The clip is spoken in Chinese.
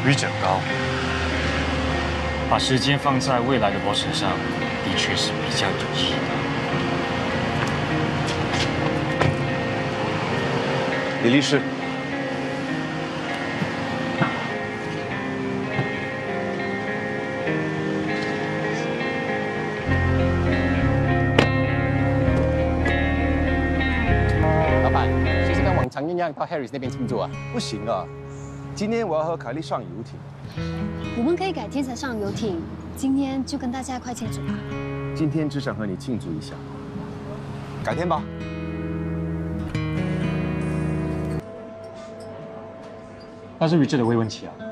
Richard 高， 把时间放在未来的我身上，的确是比较有意义的。 李律师。 常一样到 Harris 那边庆祝啊？ 不行啊，今天我要和凯莉上游艇。 我们可以改天才上游艇，今天就跟大家一块庆祝吧。 今天只想和你庆祝一下，改天吧。 但是 Richard 的未婚妻啊。